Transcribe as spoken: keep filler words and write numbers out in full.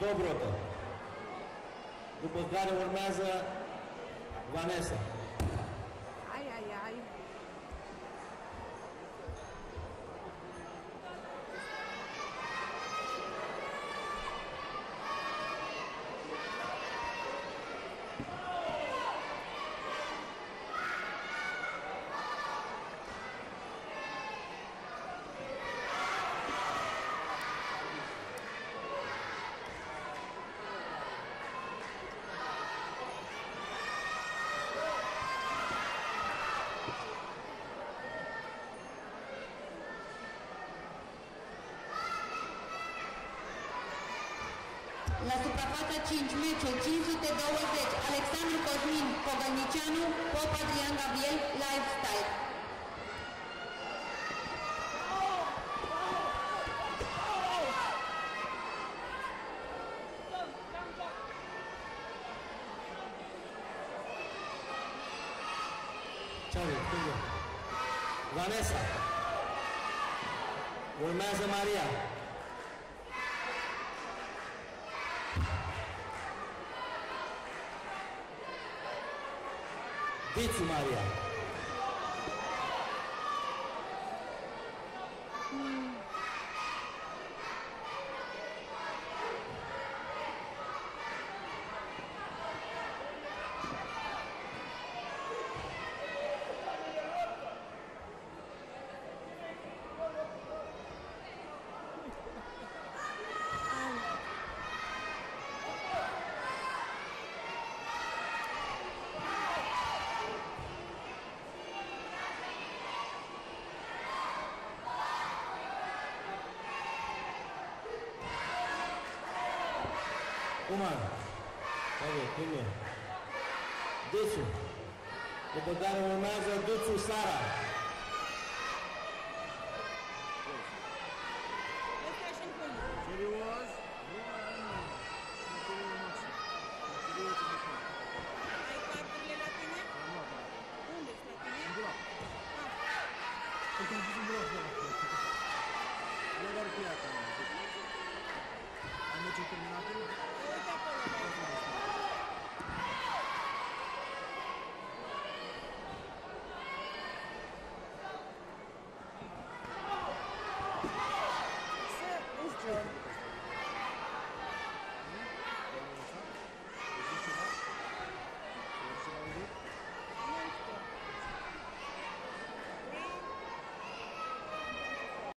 Dobrotă. După care urmează Vanessa. Ai, ai, ai. La suprafața cinci, meciul cinci sute douăzeci, Alexandru Cosmin Cogălnicianu, Pop Adrian Gabriel, Lifestyle. Ce-are? Vanessa. Urmează Maria. Dițu Maria. Umar. Bine, bine. Dițu. După care urmează Duțu Sara. Serios? Ai carturile la tine? Am luat, da. Unde-s la tine? În dulap. Ah. Uite, am pus în dulap, da. E doar cu ea, că am meciul terminat.